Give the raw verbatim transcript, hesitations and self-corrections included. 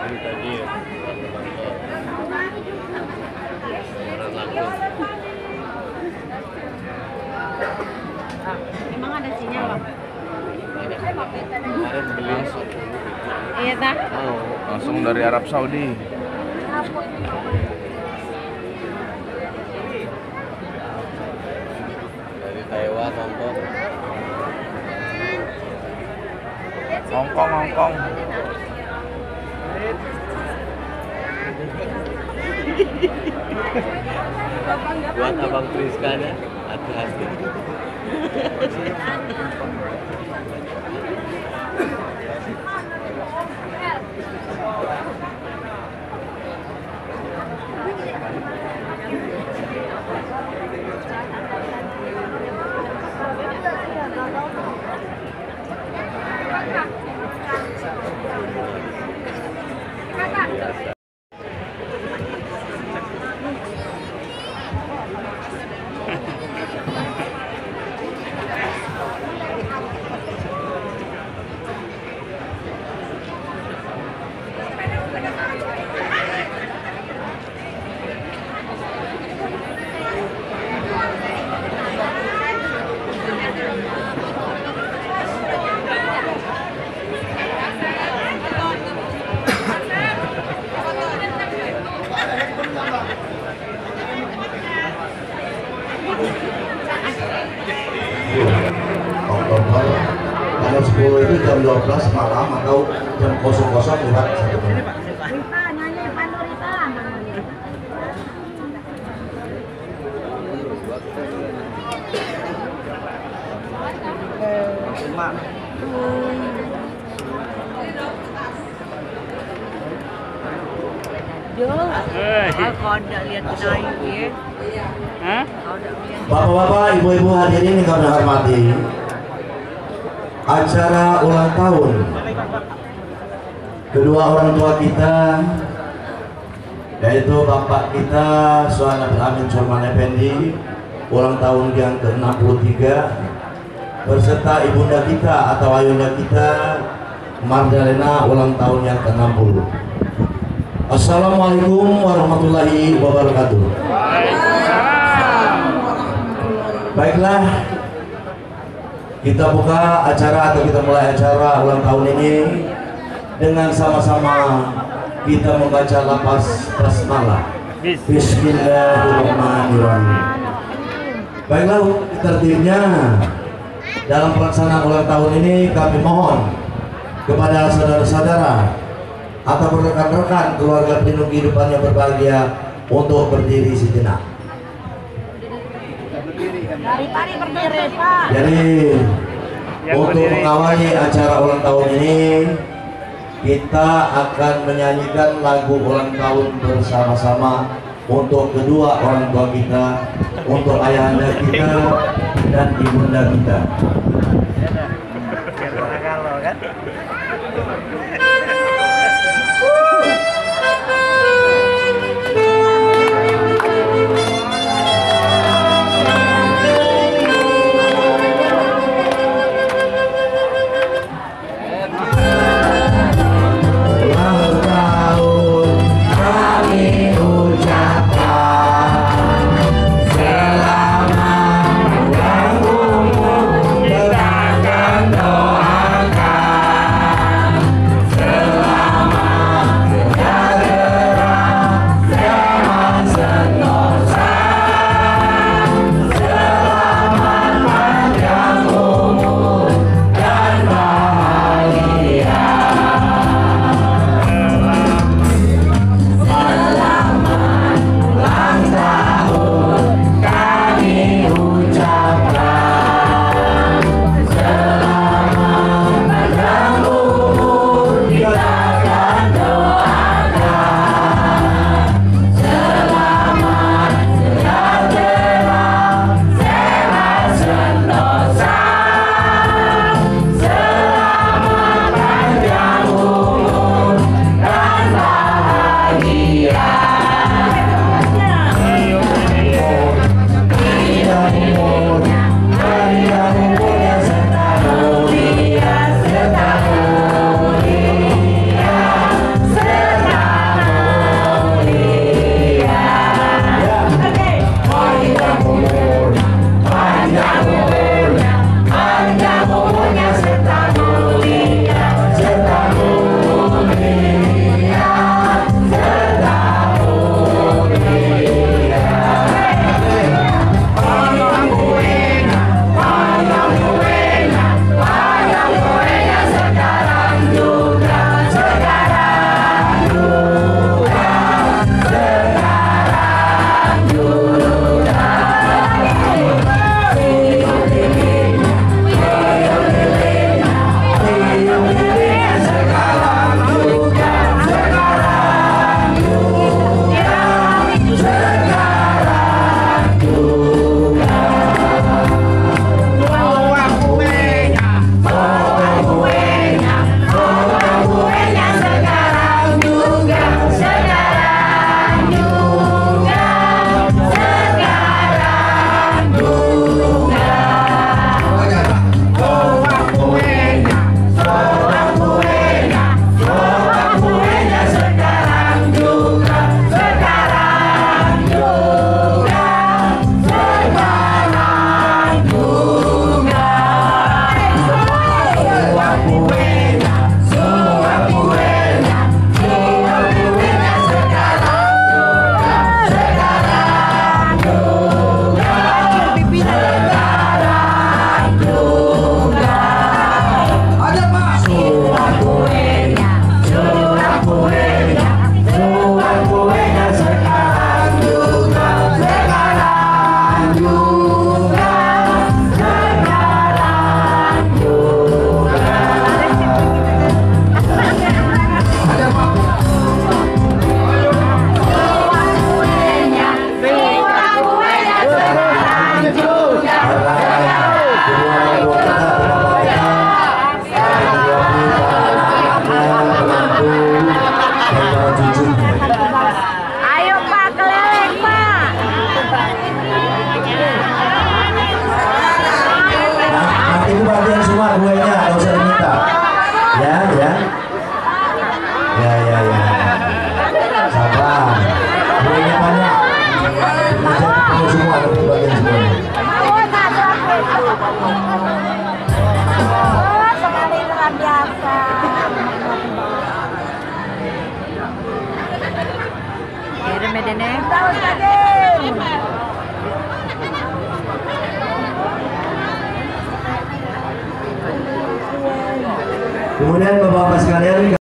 tadi ya. Orang langsung. Emang ada sinyal, Bang? Kemarin beli sepuluh. Iya, tak? Oh, Langsung dari Arab Saudi. dari Taiwan, Hongkong. Hongkong, Hongkong. Buat Abang Priska nya, hati-hati. Oktober tanggal sepuluh itu jam dua belas malam atau jam kosong kosong lewat satu menit. Rita, nyanyi Pandu Rita. Mak. Jo, kalau ada lihat kenayu ya. Hah? Bapak-bapak, ibu-ibu hadirin yang kami hormati, acara ulang tahun kedua orang tua kita, yaitu bapak kita Suhan Abdul Amin Surman Effendi, ulang tahun yang ke enam puluh tiga, berserta ibunda kita atau ayunda kita Mardalena, ulang tahun yang ke enam puluh. Assalamualaikum warahmatullahi wabarakatuh. Baiklah, kita buka acara atau kita mulai acara ulang tahun ini dengan sama-sama kita membaca lafaz basmalah. Bismillahirrahmanirrahim. Baiklah, tertibnya dalam pelaksanaan ulang tahun ini kami mohon kepada saudara-saudara atau rekan-rekan keluarga pelindung kehidupan yang berbahagia untuk berdiri sejenak. Dari berdiri, Pak. Jadi untuk mengawali acara ulang tahun ini, kita akan menyanyikan lagu ulang tahun bersama-sama untuk kedua orang tua kita, untuk ayahanda kita dan ibunda kita. Selamat dia nih. Kemudian Bapak-Bapak sekalian,